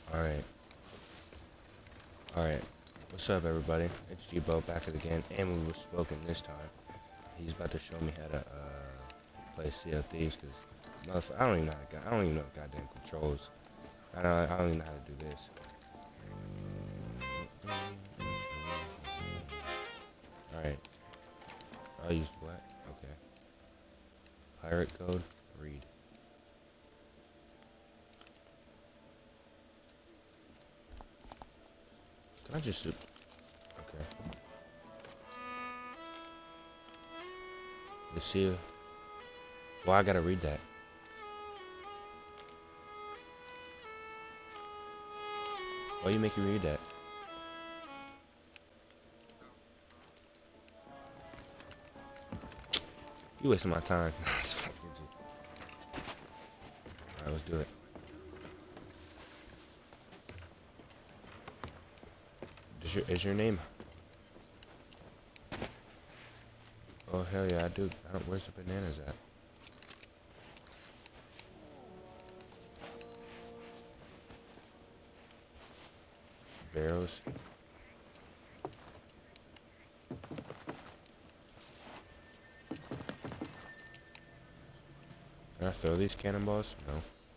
Alright. Alright. What's up, everybody? It's G-Bo back again, and we were spoken this time. He's about to show me how to, play Sea of Thieves, because I don't even know I don't even know the goddamn controls. I don't even know how to do this. Alright. I'll use what? Okay. Pirate code, read. Can I just... Okay. You see... Well, I gotta read that. Why you make you read that? You wasting my time. Alright, let's do it. Is your name? Oh hell yeah, I do. Where's the bananas at? Barrels. Can I throw these cannonballs? No.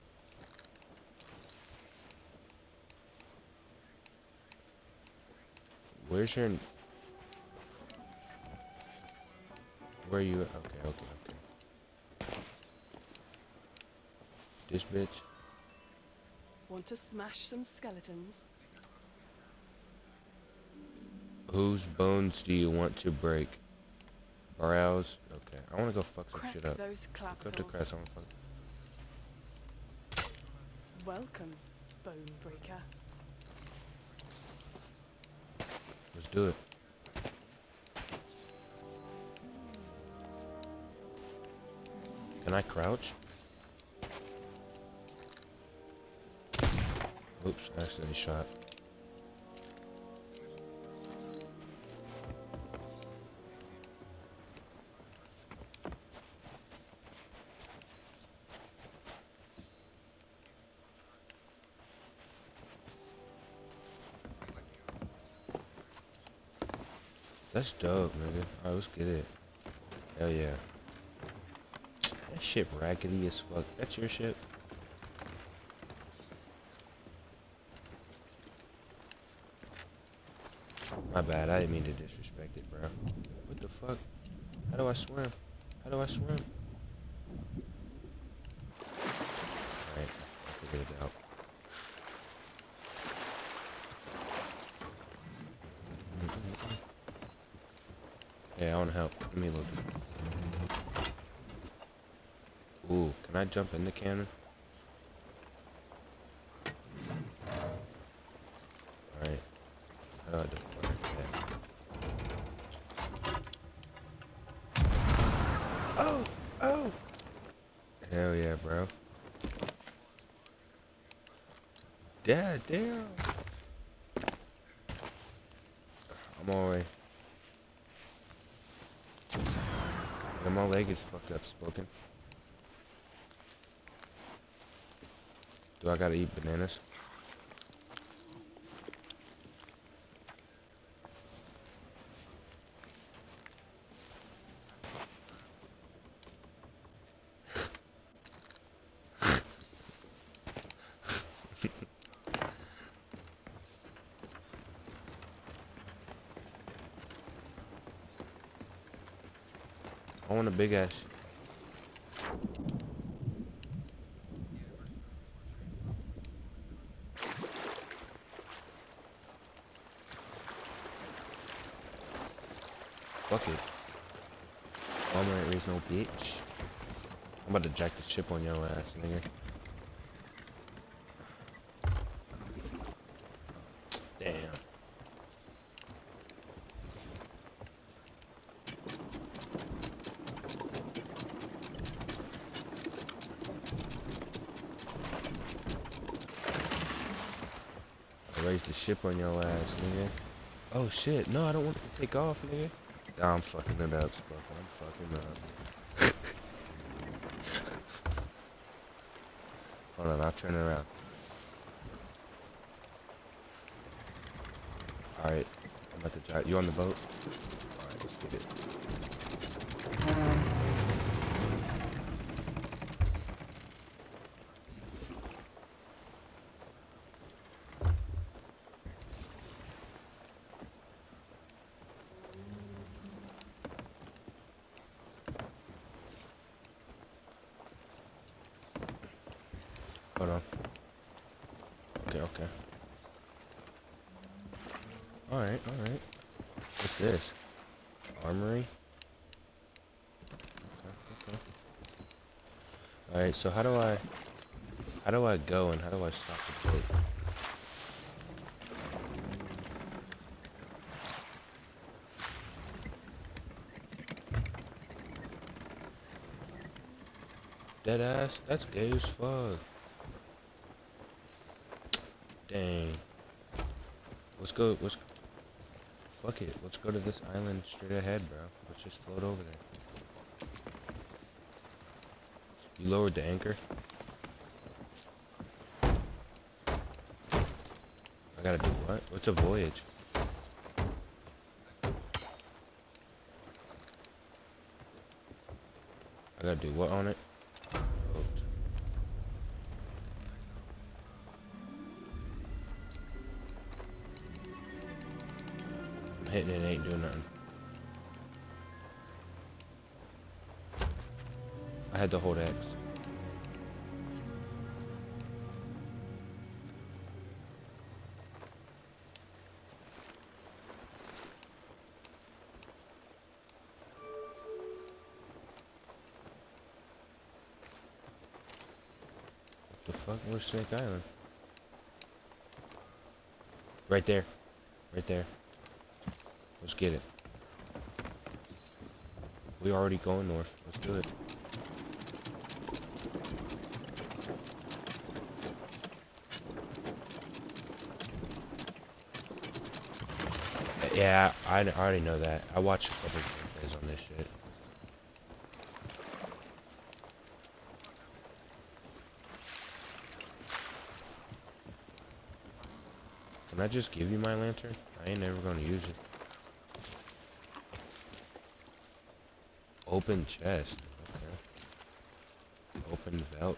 Where's your... Where are you at? Okay. This bitch. Want to smash some skeletons? Whose bones do you want to break? Browse. Okay. I wanna go fuck some Crack shit up. those Go to crash. I wanna fuck. Welcome, bone breaker. Let's do it. Can I crouch? Oops, I accidentally shot. That's dope, nigga. Alright, let's get it. Hell yeah. That shit raggedy as fuck. That's your shit? My bad, I didn't mean to disrespect it, bro. What the fuck? How do I swim? How do I swim? Alright, I figured it out. Yeah, I wanna help. Give me a little bit. Ooh, can I jump in the cannon? Alright. How do I do that? Oh! Oh! Hell yeah, bro. Damn. I'm all right. And my leg is fucked up, spoken. Do I gotta eat bananas? I want a big ass. Fuck it. Mama ain't raised no bitch. I'm about to jack the chip on your ass, nigga. Damn. I raised the ship on your ass, nigga. Oh shit, no, I don't want it to take off, nigga. Nah, I'm fucking it up, Spock. I'm fucking up. Hold on, I'll turn it around. Alright, I'm about to drive. You on the boat? Alright, let's get it. Hold on. Okay. Alright. What's this? Armory? Okay. Alright, so how do I go and how do I stop the boat? Deadass? That's gay as fuck. Dang. Fuck it. Let's go to this island straight ahead, bro. Let's just float over there. You lowered the anchor? I gotta do what? What's a voyage? I gotta do what on it? Boat. I'm hitting it, ain't doing nothing. I had to hold X. What the fuck? Where's Snake Island? Right there. Right there. Let's get it. We already going north. Let's do it. Yeah, I already know that. I watched a couple of videos on this shit. Can I just give you my lantern? I ain't never gonna use it. Open chest. Okay. Open vault.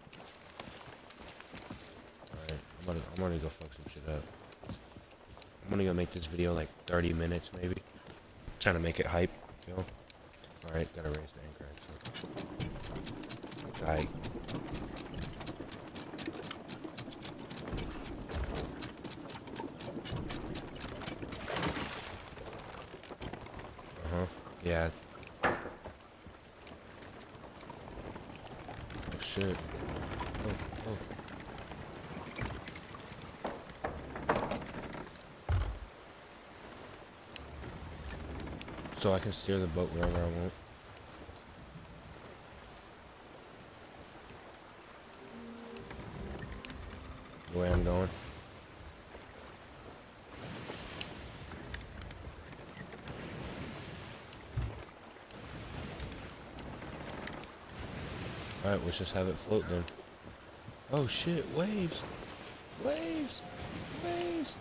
Alright, I'm gonna go fuck some shit up. I'm gonna go make this video like 30 minutes maybe. Trying to make it hype, you know? Alright, gotta raise the anchor. So. Alright. Yeah. Oh shit. Oh. So I can steer the boat wherever I want. The way I'm going. Alright, let's just have it float then. Oh shit, waves! Waves! Waves!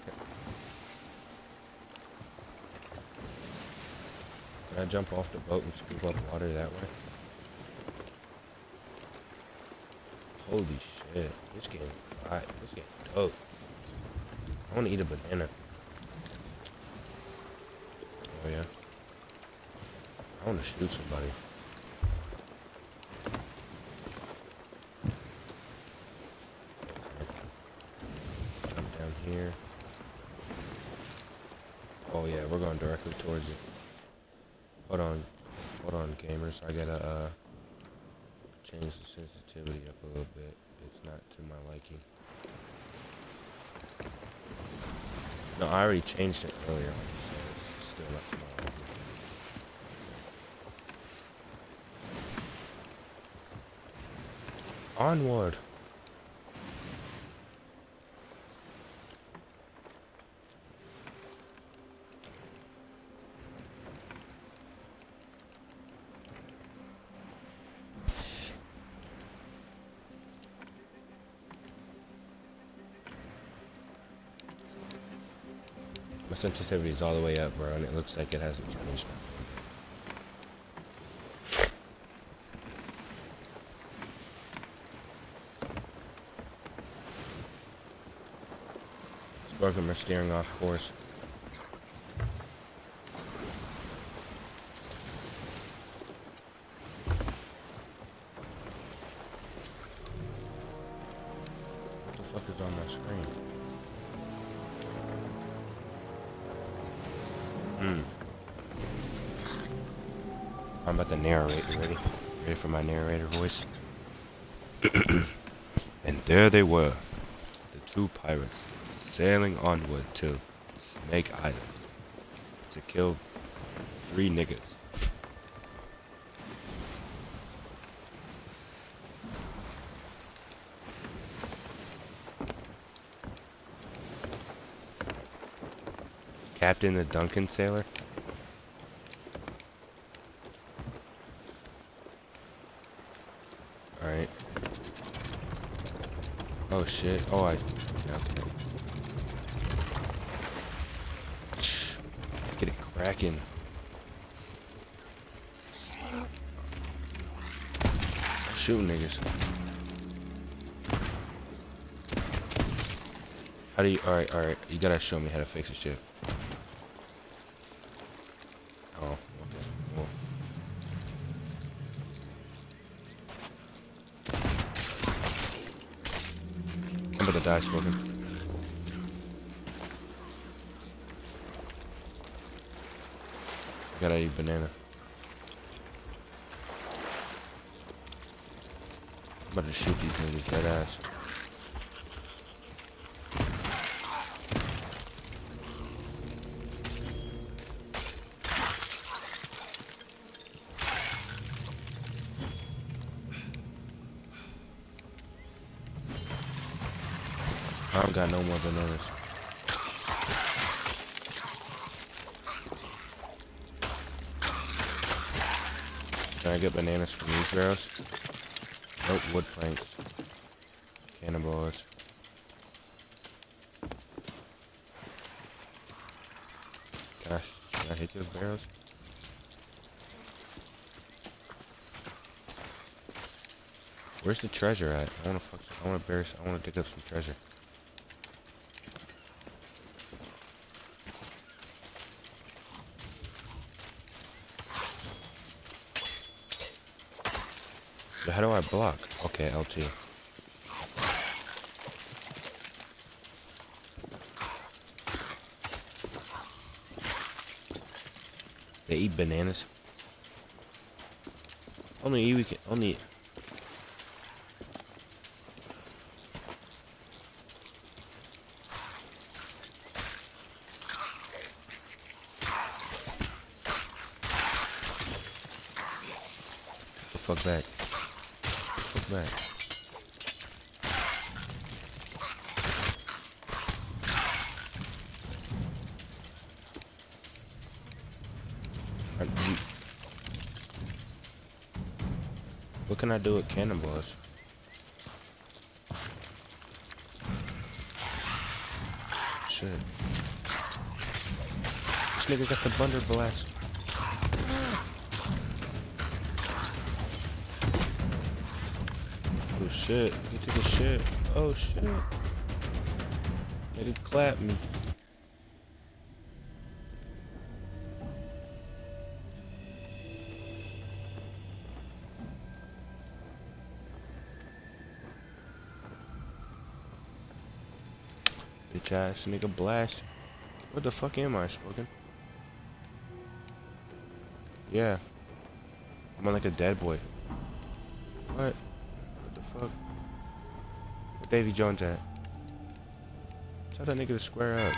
Can I jump off the boat and scoop up water that way? Holy shit, this game hot. This game dope. I wanna eat a banana. Oh yeah. I wanna shoot somebody. Here. Oh yeah, we're going directly towards it. Hold on, gamers. I gotta change the sensitivity up a little bit. It's not to my liking. No, I already changed it earlier, so it's still not to my liking. Onward. My sensitivity is all the way up, bro, and it looks like it hasn't changed. Sparking my steering off course. What the fuck is on my screen? I'm about to narrate. You ready? Ready for my narrator voice? And there they were, the two pirates, sailing onward to Snake Island to kill 3 niggas. Captain the Duncan sailor? Alright. Oh shit. Oh, okay. Get it cracking. Shooting niggas. How do you... Alright. You gotta show me how to fix this shit. Oh, okay. Cool. I'm about to die smoking. Gotta eat banana. I'm about to shoot these niggas dead ass. I don't got no more bananas. Can I get bananas from these barrels? Nope, wood planks. Cannonballs. Gosh, should I hit those barrels? Where's the treasure at? I wanna dig up some treasure. But how do I block? Okay, LT. They eat bananas. Only. Fuck back. Fuck back. What can I do with cannonballs? Shit. This nigga got the thunder blast. Oh shit, he took a shit. Oh shit. Nigga clap me. Bitch ass nigga blast. What the fuck am I smoking? Yeah. I'm on like a dead boy. What? What the fuck? Where Davy Jones at? Tell that nigga to square up.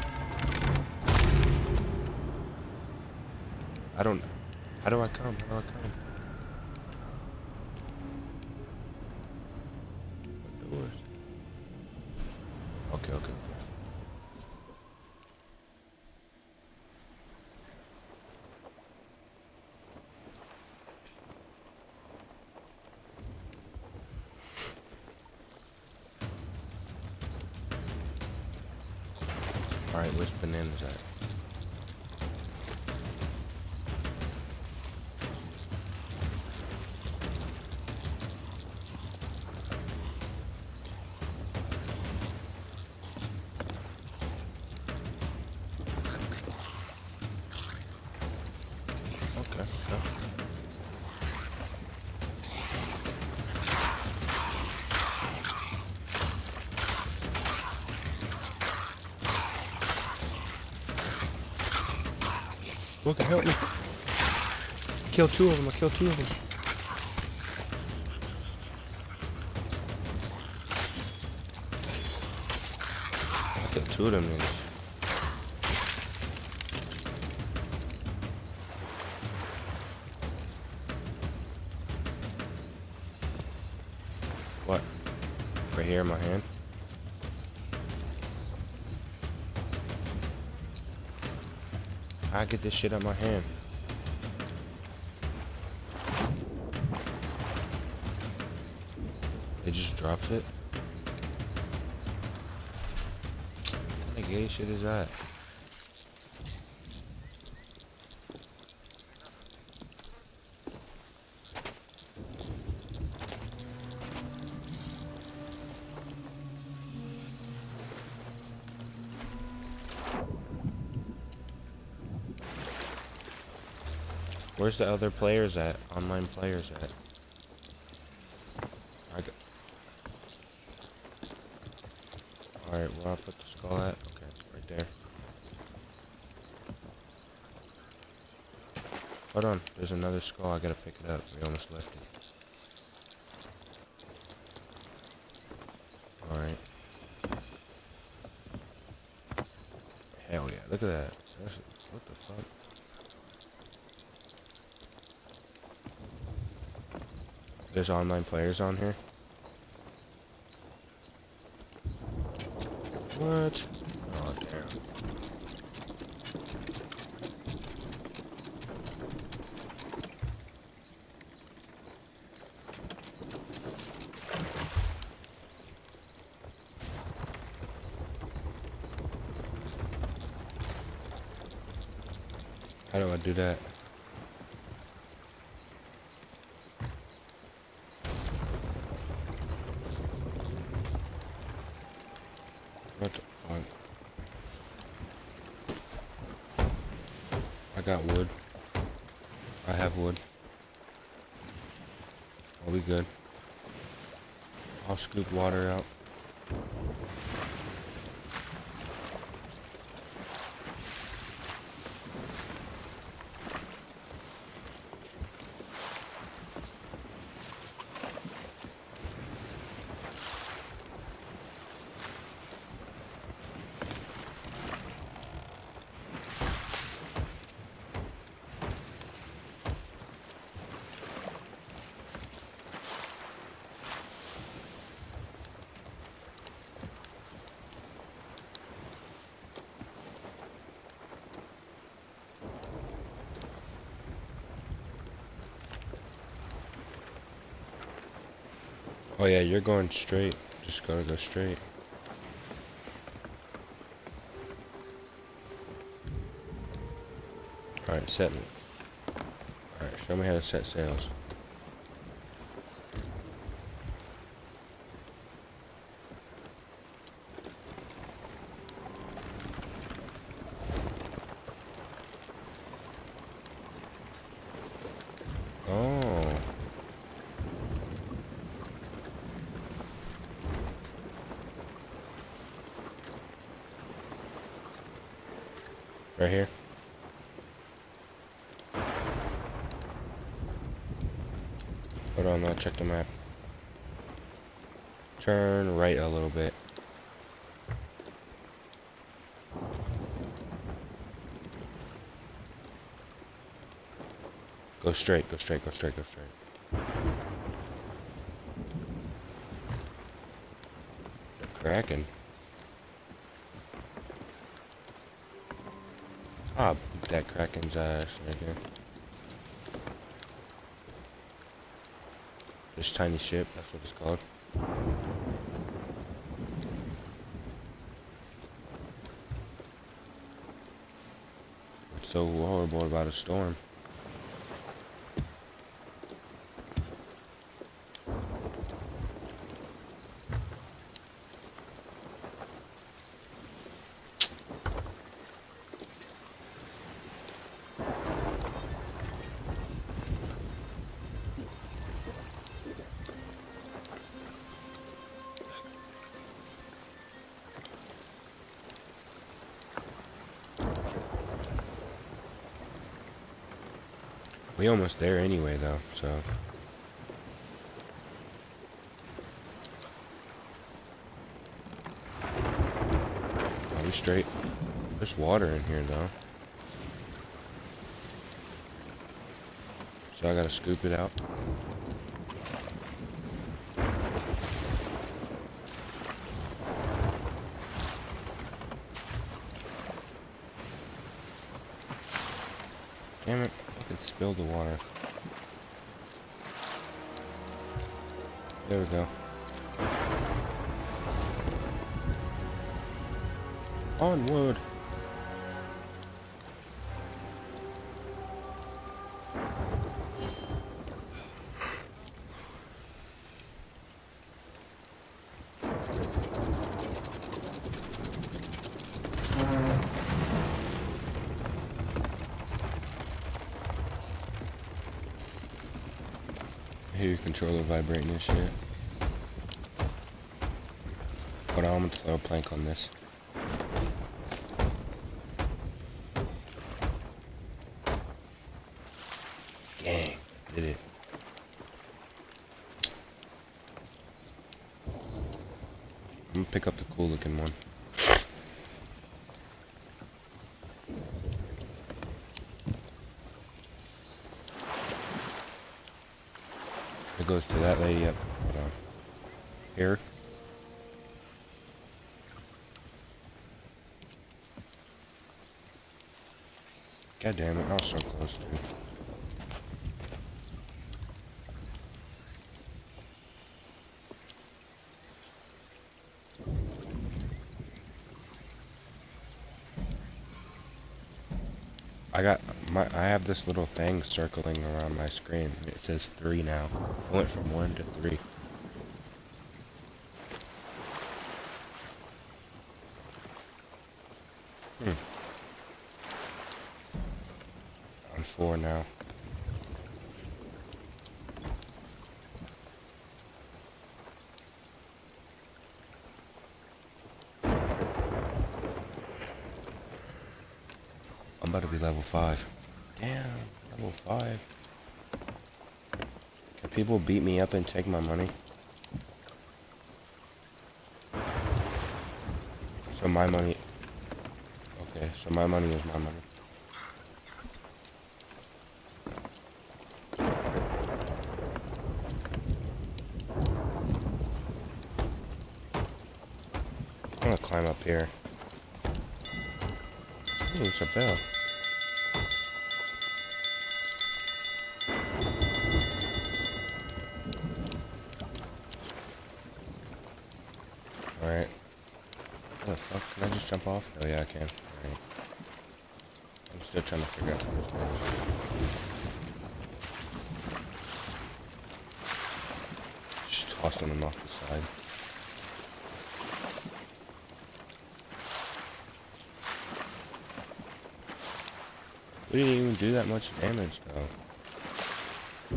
How do I come? How do I come? What doors? Okay. Alright, where's bananas at? Okay, okay. Who can help me? Kill two of them, I killed two of them. I killed two of them niggas. What? Right here in my hand? I get this shit out my hand. It just drops it. What kind of gay shit is that? Where's the other players at? Online players at? Alright, where I put the skull at? Okay, right there. Hold on, there's another skull, I gotta pick it up. We almost left it. Alright. Hell yeah, look at that. What the fuck? There's online players on here. What? Oh, damn. How do I do that? What the fuck? I got wood. I have wood. Are we good? I'll scoop water out. Oh yeah, you're going straight. Just gotta go straight. Alright, set me. Alright, show me how to set sails. Oh. Right here. Hold on, I'll check the map. Turn right a little bit. Go straight, go straight, go straight, go straight. They're cracking. Ah, beat that Kraken's ass right here. This tiny ship, that's what it's called. so horrible about a storm. We almost there anyway though, so. Are we straight? There's water in here though. So I gotta scoop it out. Damn it, I could spill the water. There we go. Onward! I hear your controller vibrating and shit. Hold on, I'm gonna throw a plank on this. Dang, did it. I'm gonna pick up the cool looking one. It goes to that lady up. Hold on. Here. God damn it, I was so close to it. I have this little thing circling around my screen. It says 3 now. I went from 1 to 3. I'm 4 now. I'm about to be level 5. Damn, level 5. Can people beat me up and take my money? So my money... Okay, so my money is my money. I'm gonna climb up here. Ooh, it's a bell. Alright. What the fuck? Can I just jump off? Oh yeah, I can. Alright. I'm still trying to figure out how this goes. Just tossing them off the side. We didn't even do that much damage though.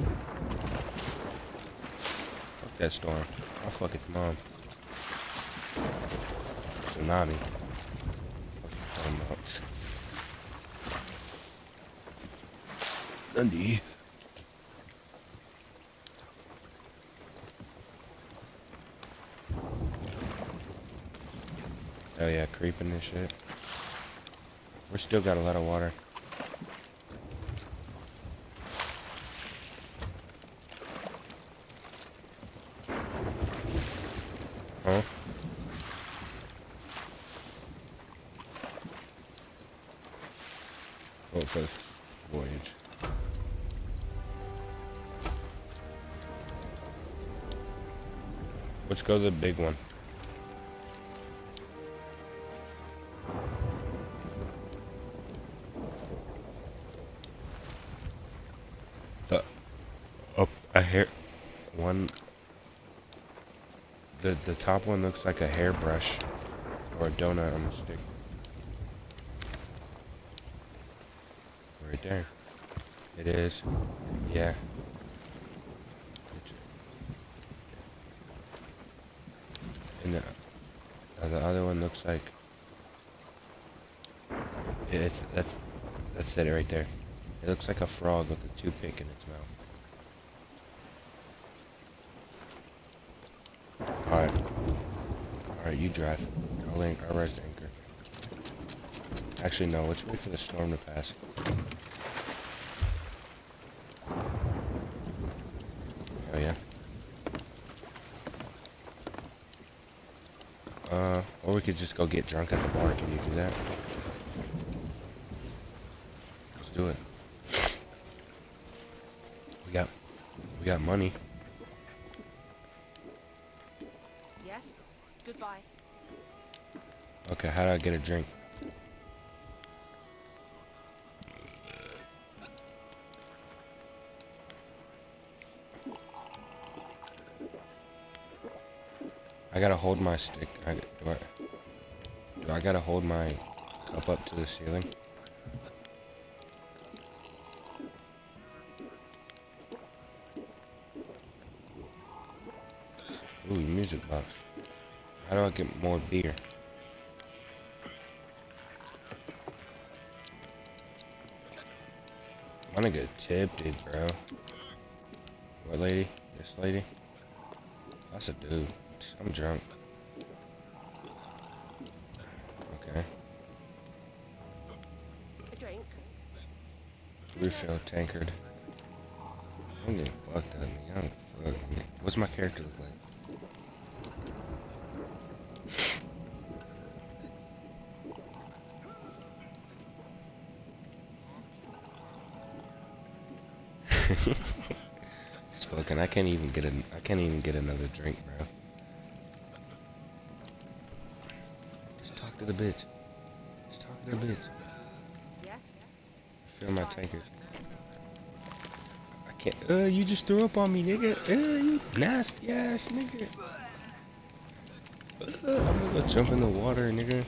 Fuck that storm. I'll fuck its mom. Tsunami. Dundee. Oh yeah, creeping and shit. We still got a lot of water. Huh? Oh, it's a voyage. Let's go to the big one. The top one looks like a hairbrush or a donut on a stick. Right there. It is. Yeah. And the other one looks like that's it right there. It looks like a frog with a toothpick in its mouth. Alright, you drive. I'll raise the anchor. Actually, no, let's wait for the storm to pass. Oh, yeah. Or we could just go get drunk at the bar. Can you do that? Let's do it. We got money. Yes. Goodbye. Okay, how do I get a drink? I gotta hold my stick. Do I gotta hold my cup up to the ceiling? Ooh, music box. How do I get more beer? I wanna get tipped, bro. What lady? This lady? That's a dude. I'm drunk. Okay. A drink. Refill tankard. I'm getting fucked up, man. What's my character look like? Spoken. I can't even get another drink, bro. Just talk to the bitch. Just talk to the bitch. Yes. Fill my tankard. I can't. You just threw up on me, nigga. You nasty ass nigga. I'm gonna go jump in the water, nigga.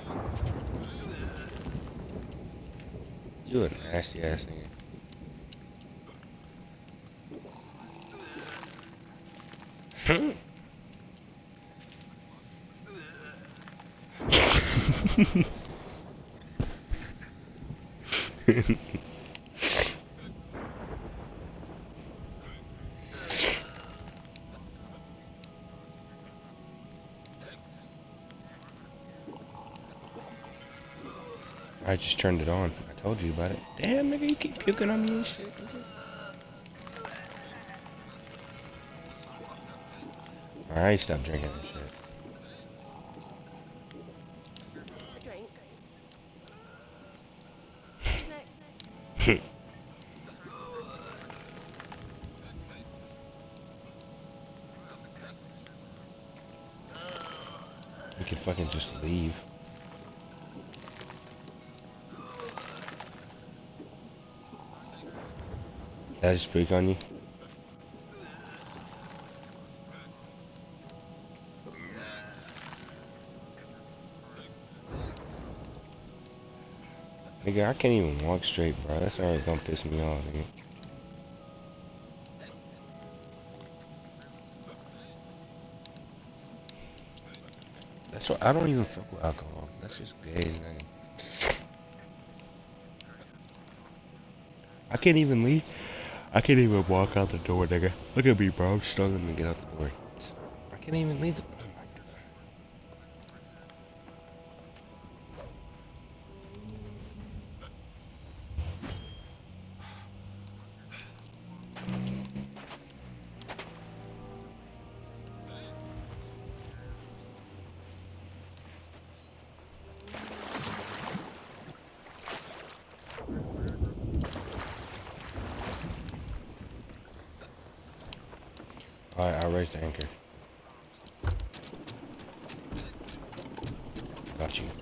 You a nasty ass nigga. I just turned it on. I told you about it. Damn, nigga, you keep puking on me and shit. Alright, stop drinking this shit. A drink. Next. We could fucking just leave. Did I just speak on you? Nigga, I can't even walk straight, bro. That's already gonna piss me off, nigga. That's what I don't even fuck with alcohol. That's just gay, nigga. I can't even leave. I can't even walk out the door, nigga. Look at me, bro. I'm struggling to get out the door. I can't even leave the. Alright, I'll raise the anchor. Got you.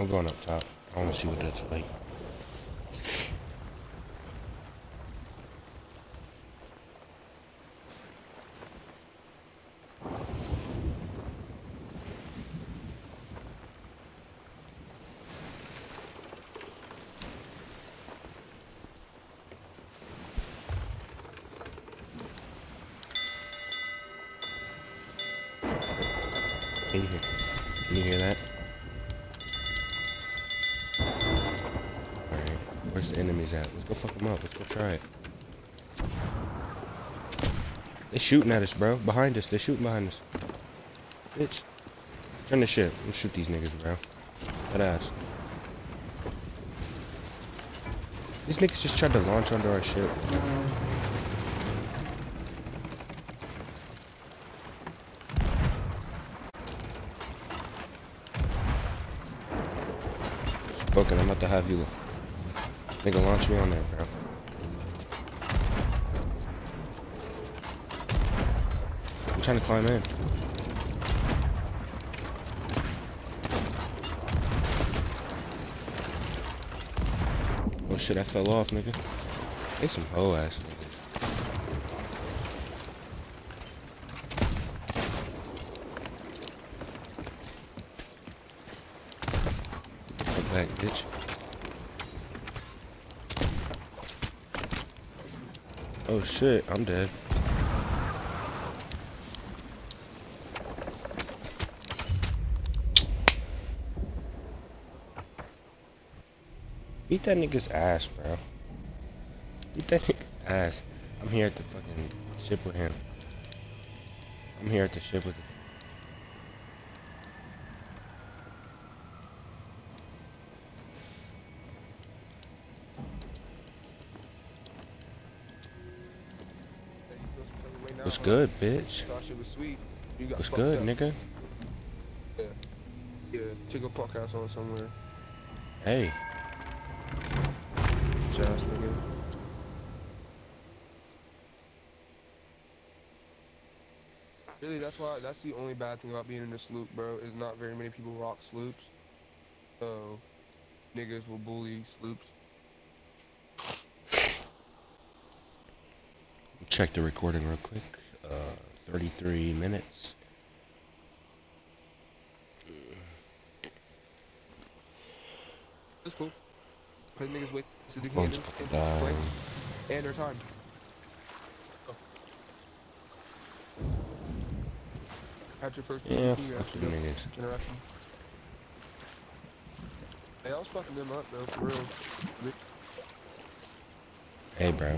I'm going up top. I want to see what that's like. Can you hear that? Alright, where's the enemies at? Let's go fuck them up. Let's go try it. They shooting at us, bro. Behind us. They're shooting behind us. Bitch. Turn the ship. Let's shoot these niggas, bro. That ass. These niggas just tried to launch onto our ship. Spoken, I'm about to have you nigga launch me on there, bro. I'm trying to climb in. Oh shit, I fell off, nigga. They some hoe ass niggas. Come back, bitch. Oh shit, I'm dead. Beat that nigga's ass, bro. Beat that nigga's ass. I'm here at the fucking ship with him. I'm here at the ship with him. What's good, bitch? Thought shit was sweet. You got What's fucked good, up. nigga? Yeah, take a podcast on somewhere. Hey. Jazz nigga. Really, that's the only bad thing about being in the sloop, bro, is not very many people rock sloops. So, niggas will bully sloops. Check the recording real quick. 33 minutes. That's cool. Cause niggas wait to the Phone's game fucking dying. and their time. Oh. Had your first Yeah, PvP fuck them niggas. interaction. Hey, I was fucking them up though, for real. Hey, bro.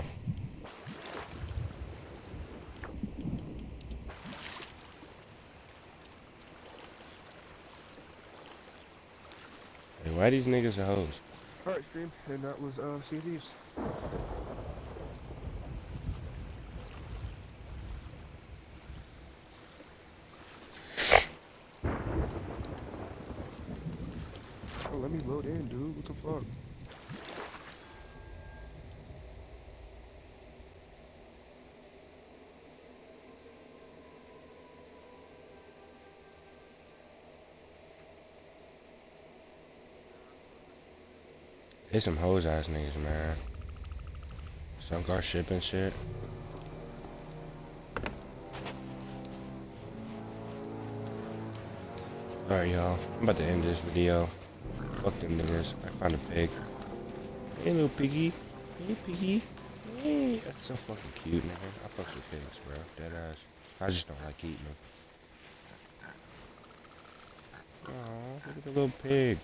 Hey, why these niggas are hoes? Alright, stream, and that was Sea of Thieves. Oh, let me load in, dude. What the fuck? They some hoes ass niggas, man. Sunk our ship and shit. Alright, y'all. I'm about to end this video. Fuck them niggas. I found a pig. Hey, little piggy. Hey, piggy. Hey. That's so fucking cute, nigga. I fuck with pigs, bro. Dead ass. I just don't like eating them. Aw, look at the little pig.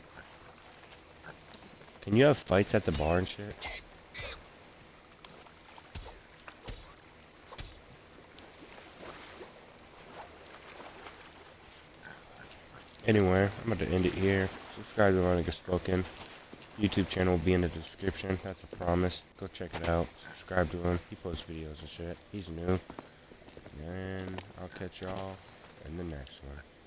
Can you have fights at the bar and shit? Anyway, I'm about to end it here. Subscribe to Ronnie Spoken. YouTube channel will be in the description. That's a promise. Go check it out. Subscribe to him. He posts videos and shit. He's new. And I'll catch y'all in the next one.